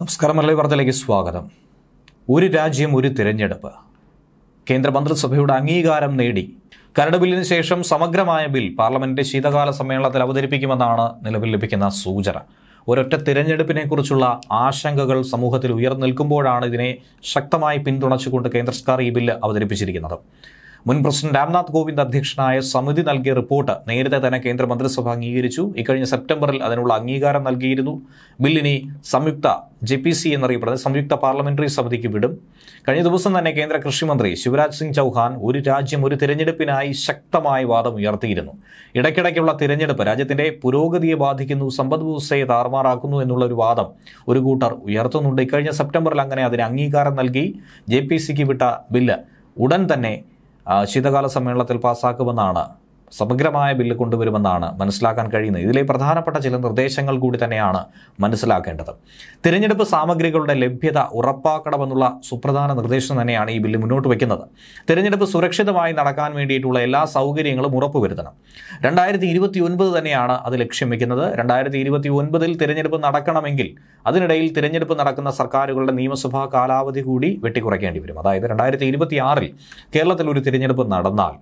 നമസ്കാരം. മലയാളി വാർത്തയിലേക്ക് സ്വാഗതം. ഒരു രാജ്യം ഒരു തിരഞ്ഞെടുപ്പ്. കേന്ദ്ര മന്ത്രിസഭയുടെ അംഗീകാരം നേടി. കരട് ബില്ലിന് ശേഷം സമഗ്രമായ ബിൽ പാർലമെന്റിന്റെ ശീതകാല സമ്മേളനത്തിൽ അവതരിപ്പിക്കുമെന്നാണ് നിലവിൽ ലഭിക്കുന്ന സൂചന. ഒരൊറ്റ തിരഞ്ഞെടുപ്പിനെക്കുറിച്ചുള്ള ആശങ്കകൾ സമൂഹത്തിൽ ഉയർന്നു നിൽക്കുമ്പോഴാണ് ഇതിനെ ശക്തമായി പിന്തുണച്ചുകൊണ്ട് കേന്ദ്ര സർക്കാർ ഈ ബില്ല് അവതരിപ്പിച്ചിരിക്കുന്നത്. മുൻ പ്രസിഡന്റ് രാംനാഥ് കോവിന്ദ് അധ്യക്ഷനായ സമിതി നൽകിയ റിപ്പോർട്ട് നേരത്തെ തന്നെ കേന്ദ്ര മന്ത്രിസഭ അംഗീകരിച്ചു. ഇക്കഴിഞ്ഞ സെപ്റ്റംബറിൽ അതിനുള്ള അംഗീകാരം നൽകിയിരുന്നു. ബില്ലിനി സംയുക്ത JPC എന്നറിയപ്പെടുന്ന സംയുക്ത പാർലമെന്ററി സമിതിക്ക് വിടും. കഴിഞ്ഞ ദിവസം തന്നെ കേന്ദ്ര കൃഷിമന്ത്രി ശിവരാജ് സിംഗ് ചൗഹാൻ ഒരു രാജ്യം ഒരു തിരഞ്ഞെടുപ്പിനായി ശക്തമായ വാദം ഉയർത്തിയിരുന്നു. ഇടയ്ക്കിടയ്ക്കുള്ള തിരഞ്ഞെടുപ്പ് രാജ്യത്തിന്റെ പുരോഗതിയെ ബാധിക്കുന്നു, സമ്പദ് വ്യവസ്ഥയെ താറുമാറാക്കുന്നു എന്നുള്ള ഒരു വാദം ഒരു കൂട്ടർ ഉയർത്തുന്നുണ്ട്. ഇക്കഴിഞ്ഞ സെപ്റ്റംബറിൽ അങ്ങനെ അതിന് അംഗീകാരം നൽകി JPCക്ക് വിട്ട ബില്ല് ഉടൻ തന്നെ ശീതകാല സമ്മേളനത്തിൽ പാസ്സാക്കുമെന്നാണ്, സമഗ്രമായ ബില്ല് കൊണ്ടുവരുമെന്നാണ് മനസ്സിലാക്കാൻ കഴിയുന്നത്. ഇതിലെ പ്രധാനപ്പെട്ട ചില നിർദ്ദേശങ്ങൾ കൂടി തന്നെയാണ് മനസ്സിലാക്കേണ്ടത്. തിരഞ്ഞെടുപ്പ് സാമഗ്രികളുടെ ലഭ്യത ഉറപ്പാക്കണമെന്നുള്ള സുപ്രധാന നിർദ്ദേശം തന്നെയാണ് ഈ ബില്ല് മുന്നോട്ട് വയ്ക്കുന്നത്. തിരഞ്ഞെടുപ്പ് സുരക്ഷിതമായി നടക്കാൻ വേണ്ടിയിട്ടുള്ള എല്ലാ സൗകര്യങ്ങളും ഉറപ്പുവരുത്തണം. 2029 തന്നെയാണ് അത് ലക്ഷ്യം വയ്ക്കുന്നത്. 2029 തിരഞ്ഞെടുപ്പ് നടക്കണമെങ്കിൽ അതിനിടയിൽ തിരഞ്ഞെടുപ്പ് നടക്കുന്ന സർക്കാരുകളുടെ നിയമസഭാ കാലാവധി കൂടി വെട്ടിക്കുറയ്ക്കേണ്ടി വരും. അതായത് 2026 കേരളത്തിൽ ഒരു തിരഞ്ഞെടുപ്പ് നടന്നാൽ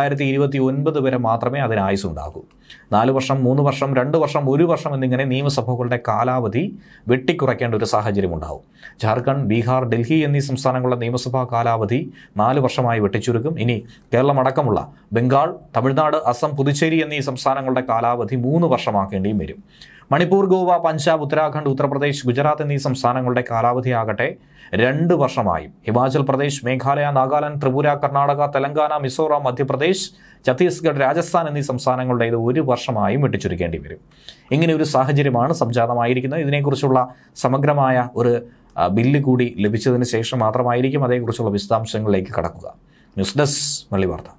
2029 വരെ മാത്രമേ അതിന് ആയുസ്സുണ്ടാകൂ. 4 വർഷം, 3 വർഷം, 2 വർഷം, 1 വർഷം എന്നിങ്ങനെ നിയമസഭകളുടെ കാലാവധി വെട്ടിക്കുറയ്ക്കേണ്ട ഒരു സാഹചര്യം ഉണ്ടാവും. ജാർഖണ്ഡ്, ബീഹാർ, ഡൽഹി എന്നീ സംസ്ഥാനങ്ങളുടെ നിയമസഭാ കാലാവധി 4 വർഷമായി വെട്ടിച്ചുരുക്കും. ഇനി കേരളം അടക്കമുള്ള ബംഗാൾ, തമിഴ്നാട്, അസം, പുതുച്ചേരി എന്നീ സംസ്ഥാനങ്ങളുടെ കാലാവധി 3 വർഷമാക്കേണ്ടിയും വരും. മണിപ്പൂർ, ഗോവ, പഞ്ചാബ്, ഉത്തരാഖണ്ഡ്, ഉത്തർപ്രദേശ്, ഗുജറാത്ത് എന്നീ സംസ്ഥാനങ്ങളുടെ കാലാവധിയാകട്ടെ 2 വർഷമായും. ഹിമാചൽ പ്രദേശ്, മേഘാലയ, നാഗാലാൻഡ്, ത്രിപുര, കർണാടക, തെലങ്കാന, മിസോറാം, മധ്യപ്രദേശ്, ഛത്തീസ്ഗഡ്, രാജസ്ഥാൻ എന്നീ സംസ്ഥാനങ്ങളുടെ ഇത് 1 വർഷമായും വെട്ടിച്ചുരുക്കേണ്ടി വരും. ഇങ്ങനെ ഒരു സാഹചര്യമാണ് സംജാതമായിരിക്കുന്നത്. ഇതിനെക്കുറിച്ചുള്ള സമഗ്രമായ ഒരു ബില്ല് കൂടി ലഭിച്ചതിന് ശേഷം മാത്രമായിരിക്കും അതേക്കുറിച്ചുള്ള വിശദാംശങ്ങളിലേക്ക് കടക്കുക. ന്യൂസ് ഡെസ്ക് മലയാളി വാർത്ത.